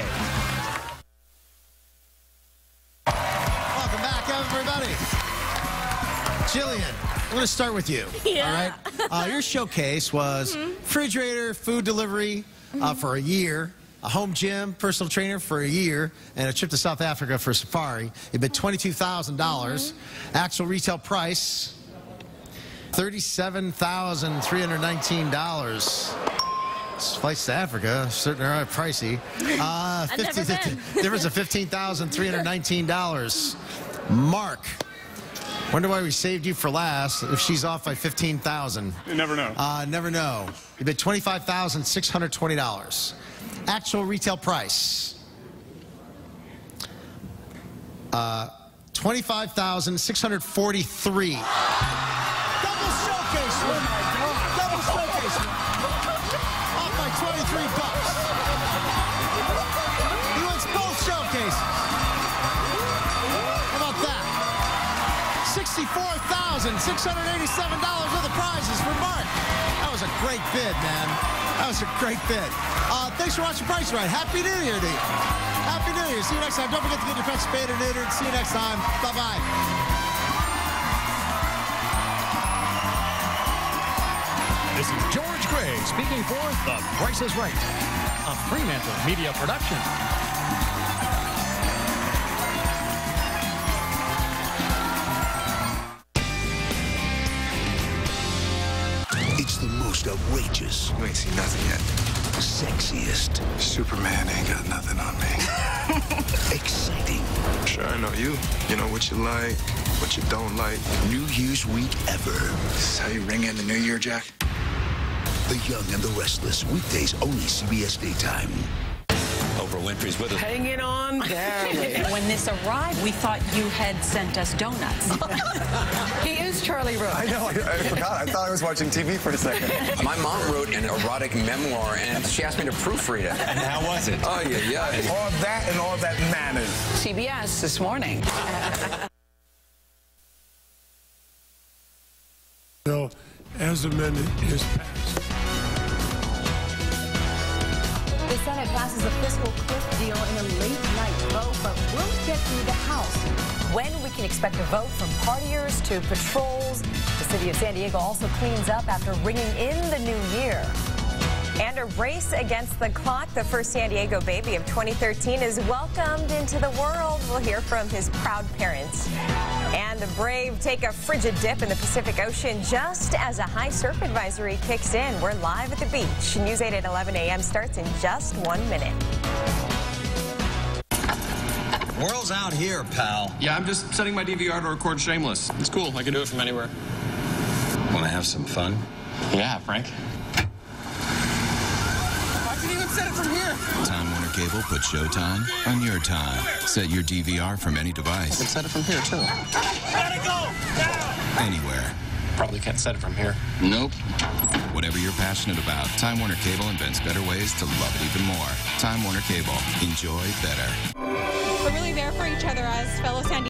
Welcome back, everybody. Jillian, I'm going to start with you. Yeah. All right. Uh, your showcase was mm-hmm. refrigerator, food delivery uh, mm-hmm. for a year, a home gym, personal trainer for a year, and a trip to South Africa for a safari. It bid twenty-two thousand dollars. Mm-hmm. Actual retail price, thirty-seven thousand three hundred nineteen dollars. Flights to Africa certainly are pricey. Uh, fifty, the difference of fifteen thousand three hundred nineteen dollars. Mark, wonder why we saved you for last if she's off by fifteen thousand dollars. You never know. Uh, never know. You bid twenty-five thousand six hundred twenty dollars. Actual retail price, uh, twenty-five thousand six hundred forty-three dollars. Double showcase. Oh my God. Double showcase. Off by twenty-three bucks. He wins both showcases. How about that? sixty-four thousand six hundred eighty-seven dollars worth of prizes for Mark. That was a great bid, man. That was a great bid. Uh, thanks for watching Price Right. Happy New Year to you. Happy New Year. See you next time. Don't forget to get your pets spayed or neutered. See you next time. Bye-bye. This is George Gray speaking for The Price is Right, a Fremantle Media production. It's the most outrageous. You ain't seen nothing yet. Sexiest. Superman ain't got nothing on me. Exciting. Sure, I know you. You know what you like, what you don't like. New Year's week ever. This is how you ring in the new year, Jack? The Young and the Restless. Weekdays only C B S Daytime. Oprah Winfrey's with us. Hanging on barely. When this arrived, we thought you had sent us donuts. He is Charlie Rose. I know. I, I forgot. I thought I was watching T V for a second. My mom wrote an erotic memoir, and she asked me to proofread it. And how was it? Oh, yeah, yeah. All that and all that matters. C B S this morning. Bill, as amended, is passed. The Senate passes a fiscal cliff deal in a late-night vote, but will it get through the House? When we can expect a vote from partiers to patrols. The city of San Diego also cleans up after ringing in the new year. And a race against the clock. The first San Diego baby of twenty thirteen is welcomed into the world. We'll hear from his proud parents. And the Brave take a frigid dip in the Pacific Ocean just as a high surf advisory kicks in. We're live at the beach. News eight at eleven a m starts in just one minute. World's out here, pal. Yeah, I'm just setting my D V R to record Shameless. It's cool. I can do it from anywhere. Want to have some fun? Yeah, Frank. I can even set it from here. Time Warner Cable puts Showtime on your time. Set your D V R from any device. I can set it from here, too. Gotta go! Now! Anywhere. Probably can't set it from here. Nope. Whatever you're passionate about, Time Warner Cable invents better ways to love it even more. Time Warner Cable. Enjoy better. We're really there for each other as fellow San Diego.